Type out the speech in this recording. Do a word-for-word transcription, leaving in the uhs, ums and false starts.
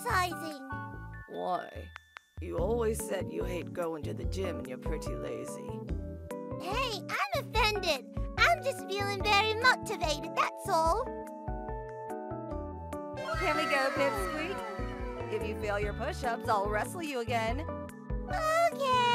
exercising. Why? You always said you hate going to the gym and you're pretty lazy. Hey, I'm offended. I'm just feeling very motivated, that's all. Can we go, Pipsqueak? If you fail your push-ups, I'll wrestle you again. Okay.